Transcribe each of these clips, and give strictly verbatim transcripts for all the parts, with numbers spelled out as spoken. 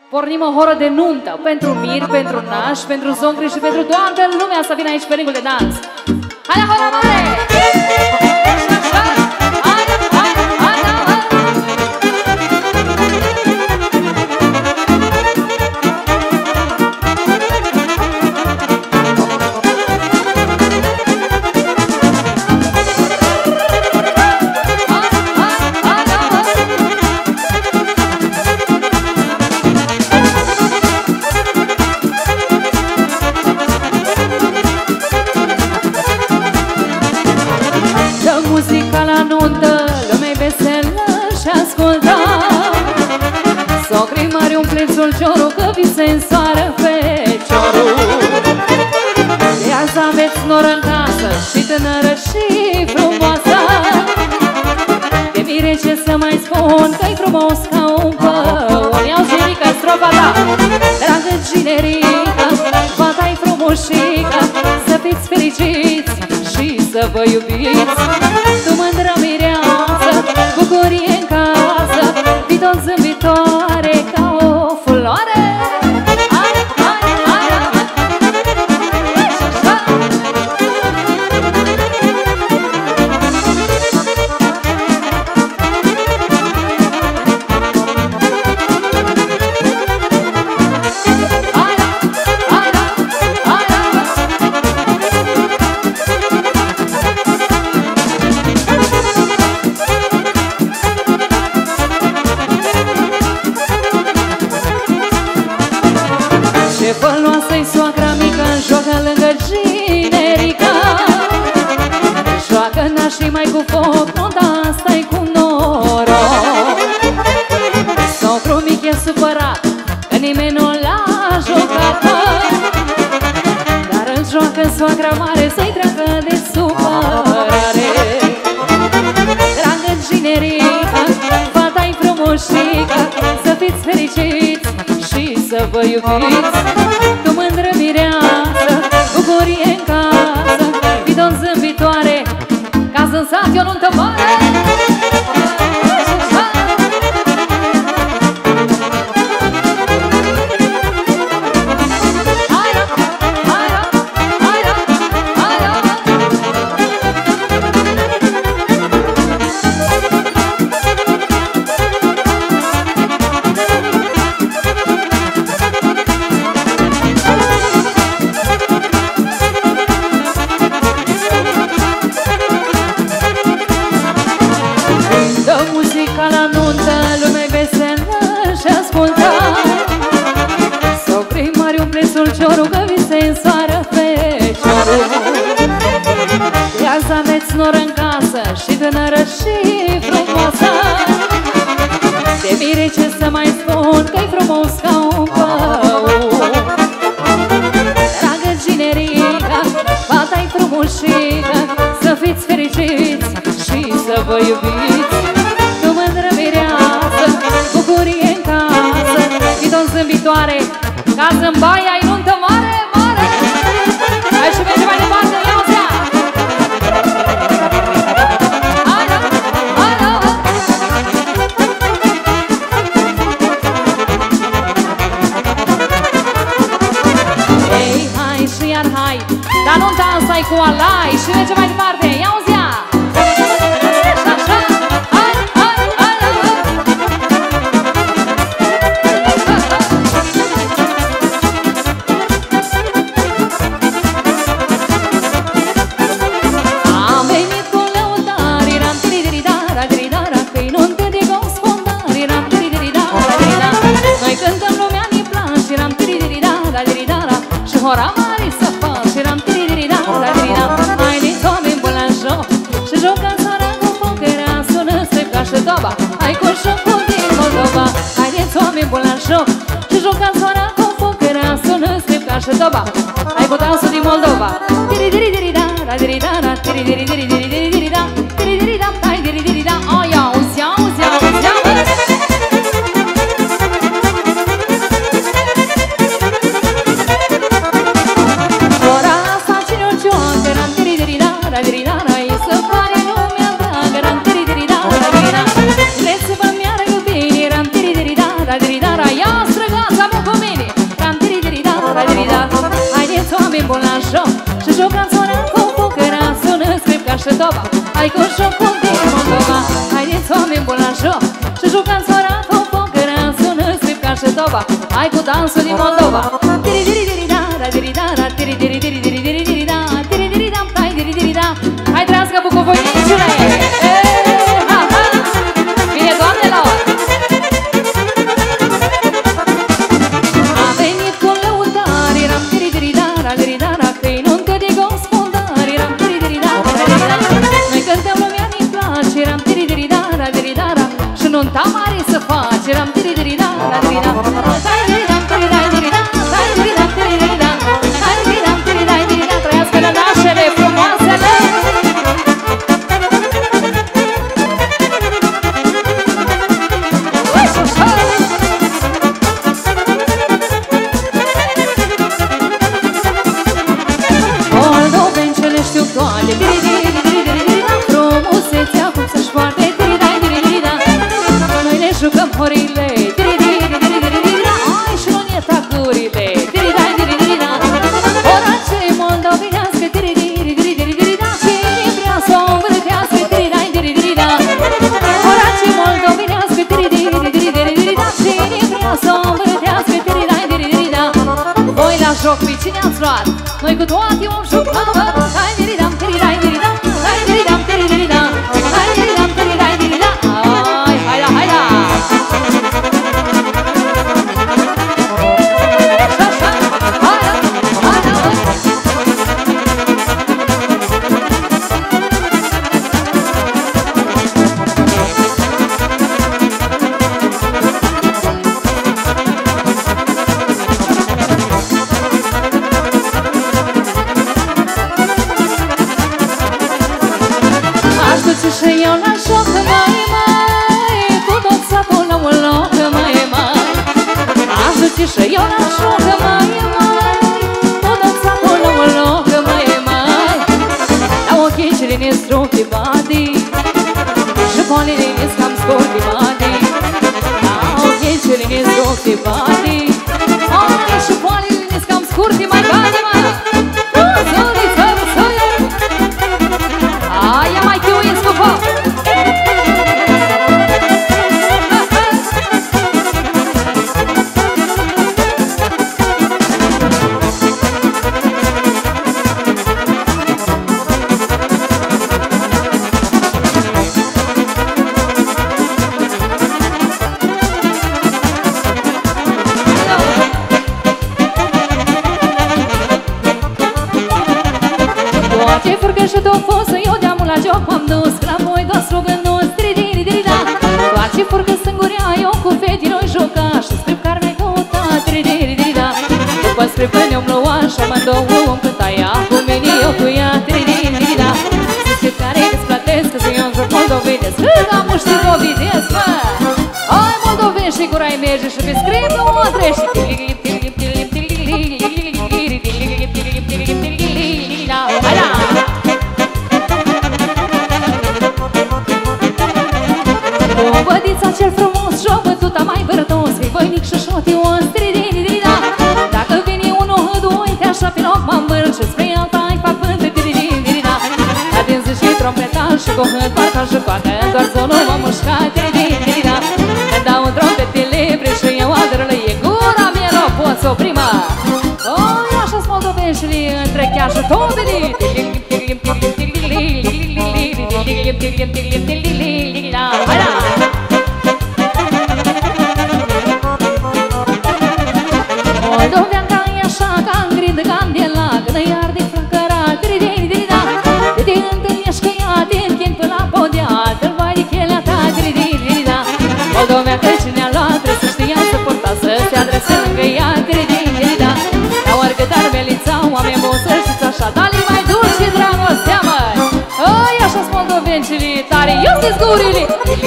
Pornim o horă de nuntă pentru mir, pentru naș, pentru zongri și pentru toată lumea să vină aici pe ringul de dans. Hai la horă mare! Muzica la nuntă, lumea-i veselă și ascultă. Socrii mari umpleți ulciorul, că vi se însoară feciorul. De azi aveți noră în casă, și tânără și frumoasă. De mire ce să mai spun, că-i frumos ca un păun. Iau Ginică, strofa ta! Dragă Ginerica, fata-i frumușica, să fiți fericiți și să vă iubiți. Tu mândră mireasă, bucurie în casă, vii tot zâmbitoare ca o floare. Hai, hai, hai, hai. Ce băloasă-i soacra mică, joacă lângă Ginerica. Joacă nașii mai cu foc, nunta asta-i cu noroc. Socru mic e supărat, că nimeni nu l-a jucat, dar îl joacă soacra mare, să-i treacă de supărare. Dragă Ginerica, fata-i frumușica, să fiți fericiți și să vă iubiți. Tu mândră mireasă, bucurie în casă, vii tot zâmbitoare, ca să-n sat eu nuntă mare. Ulciorul, că vi se însoară feciorul. De azi aveți noră în casă, și tânără și frumoasă. De mire ce să mai spun, că-i frumos ca un păun. Dragă Ginerica, fata-i frumușică, să fiți fericiți și să vă iubiți. Tu mândră mireasă, bucurie în casă, fii tot zâmbitoare, ca să-mi bai ai nuntă mare, mare. Hai și merge mai departe, ia-o-ți ea. Alo, alo. Ei, hai și iar hai, dar nunta asta-i cu alai. Și merge mai departe, ia-o-ți ea. Hora mare să fac și ram tiri-diri-da, da-diri-da. Haideți oameni buni la joc și jocați țara cu foc, era sună strepca și doba. Hai cu jocul din Moldova. Haideți oameni buni la joc și jocați țara cu foc, era sună strepca și doba. Hai cu dansul din Moldova. Tiri-diri-diri-da, da-diri-da, da, tiri-diri-diri-diri-diri-da, tiri-diri-da, da-diri-diri-da. Ai, auzi, auzi, auzi, auzi. Vreți să vă mi-ară iubire, ram tiri-diri-da, da-diri-da, ia străgața hai cu jocul din Moldova. Haideți oameni buni la joc și jucați fără o pocără, sună stripca și toba. Hai cu dansul din Moldova. Hai trească bucuvoinicile! Bine, doamnelor! A venit cu lăutari, ram tiri-tiri-dara, tiri-dara, că-i nuntă de gospodari, ram tiri-tiri-dara, tiri-dara. Noi cântăm, lumea ne-i place, ram tiri-tiri-dara, tiri-dara, și nunta mare să face, ram tiri-tiri-dara, tiri-dara. Hai-tiri-dam, tiri-dai, tiri-da, hai-tiri-dam, tiri-tiri-da, hai-tiri-dam, tiri-dai, tiri-da, trăiască nănașele frumoasele! Moldovencele știu toate, tiri-tiri-tiri-tiri-da, frumusețea cum să-și poate, tiri-dai-tiri-tiri-da. Noi ne jucăm horile, tiri-tiri-tiri-tiri-da, ai și nu ne tacurile, tiri-dai-tiri-tiri-da. Orace-i moldovenească, tiri-tiri-tiri-tiri-da, cine vrea să o învârtească, tiri-dai-tiri-tiri-da. Orace-i moldovenească, tiri-tiri-tiri-tiri-da, cine vrea să o învârtească, tiri-dai-tiri-tiri-da. Voi la joc pe cine ați luat? Noi cu toate vom juca, hai tiri-dam, tiri-dai, tiri-da, hai tiri-dam, tiri-tiri-da, hai tiri-dam, tiri-dai, tiri-da. Hai, hai la, hai la! Așa, hai la, hai la! Aș duce și eu la joc, mai, mai, cu tot satul la un loc, mai, mai. Aș duce și eu la joc, mai, mai, cu tot satul la un loc, mai, mai. La ochii cele ne strup de bani și polele ne scam scor de bani. La ochii cele ne strup de bani, ai, și polele ne scam scur de mai bani, mai. Răzăriță, răzăriță. Aia mai te uiți cu foc! Toate furcă și tot fosă, eu de-amul la joc m-am dus, la voi doar slugă-nos, tiri-tiri-tiri-da. Toate furcă sângurea, eu cu fetii noi joca și scrip carne căuta, tiri-tiri-tiri-da. După scripă ne-om lua și amândouă om cânta ea, cu mine eu cu ea, tiri-tiri-tiri-da. Să scrip care îți plătesc, că eu joc moldovenesc, că am știu dovedesc, mă! Hai moldoveni și gura-i merge și pe scrip nu o trește, hai la! Bădița cel frumos și-o bătuta mai bărătos, fii voinic și șotios, tiri-tiri-tiri-da. Dacă vine unul, doi, te așa pe loc m-am vârând și spre alta îi fac pântă, tiri-tiri-tiri-da. La dinzi și trompetan și cu hânt parcă jucoacă, doar zonul m-a mușcat, tiri-tiri-tiri-da. Când dau trompetele bre și eu adrălă, e gura mea, nu pot să oprima. Oi, așa-s moldovenșile între chiar și tobele. Hai la! Moldoveanca e așa ca în grindă candela, când îi arde flăcăra, tiri-tiri-tiri-da. De te întâlnești că ea te întind până la podea, dă-l vai de chelea ta, tiri-tiri-tiri-da. Moldoveanca cine-a luat, trebuie să știa să porta, să se adrese lângă ea, tiri-tiri-tiri-da. La oarcă dar-melița, oameni buni să-și așa, dar le mai dulce dragostea, măi. Oi, așa-s moldovencile tare, iubiți gurile!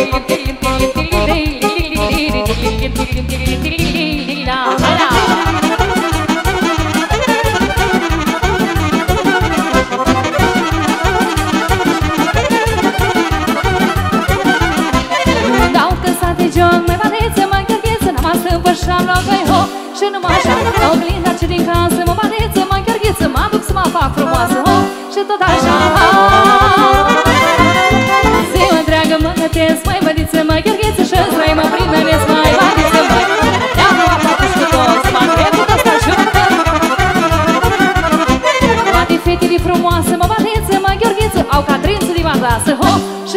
Dau căsa de joc, mai badeță, mai cărgheță, n-am astăpă și-am luat voi ho. Și numai așa, la oglinda ce din casă, mă badeță, mai cărgheță, mă aduc să mă fac frumoasă ho. Și tot așa,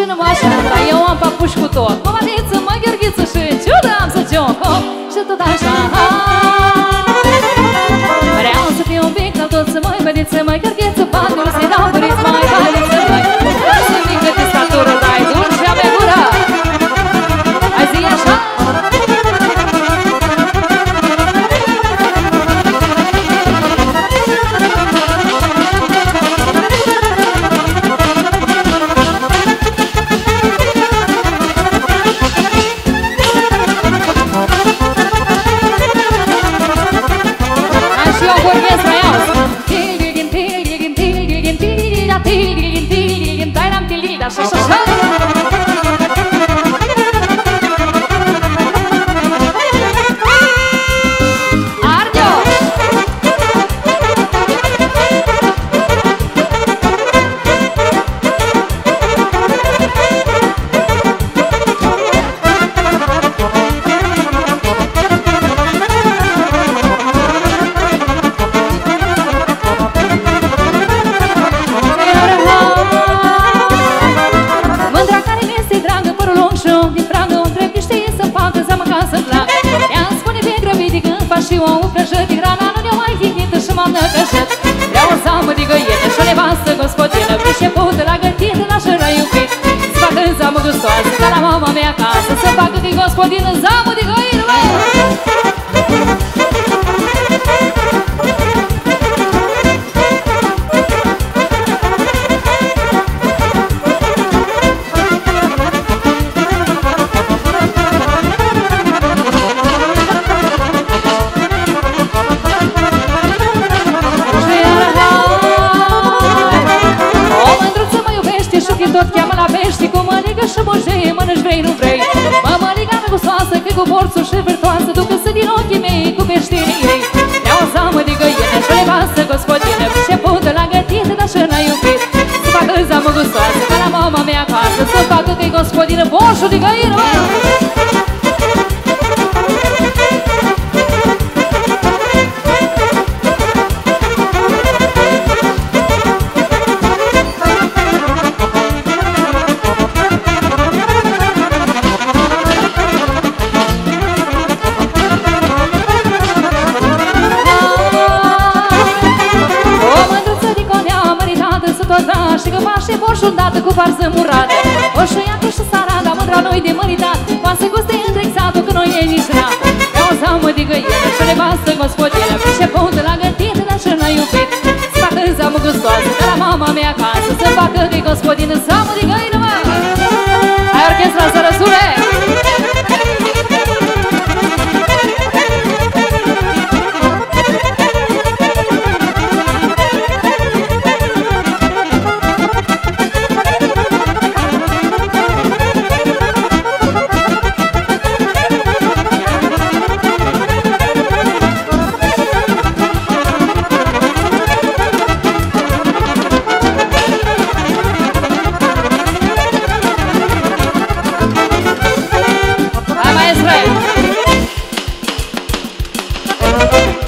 numai așa, dar eu am papuși cu tot. Mă măriță, mă gherghiță și ciudă am să joc. Și tot așa. Vreau să fiu un pic la tot, să măi bădiță, măi gherghiță, patul să-i dau băriți, mai bădiță, măi. Să mică de statură, dai dulce, avea gura. Hai zi așa. Și o uprăjă din rana, nu ne-o mai hihnită și m-am năcășit. Vreau o zamă de găină și o nevastă gospodină, și pută la gătit, la șăra iubit. Să facă zamă gustoasă, ca la mama mea acasă, să facă de gospodină zamă de găină, mă! Tot cheamă la pești cu măligă și bojeie, mănânci vrei, nu vrei. Mă, măliga mea gustoasă, că cu borțul și virtuoasă, ducă-se din ochii mei cu peștirii ei. Vreau o zamă de găină și o nevastă gospodină, și pută la gătit, dar și n-a iubit. Să facă zamă gustoasă, ca la mama mea acasă, să facă că-i gospodină borșul de găină, mă! Și că faci și borșul dată cu varză murată. O șuiacă și sarada, mândra noi de măritat, poate guste îndrexatul că noi e nici rată. Vreau o zamă de găină și o nevastă gospodină, și pută la gătit, dar și n-a iubit. Să facă zamă gustoasă, ca la mama mea acasă, să facă că-i gospodină zamă de găină, mă! Hai orchestra să răsune! Hai, maestre!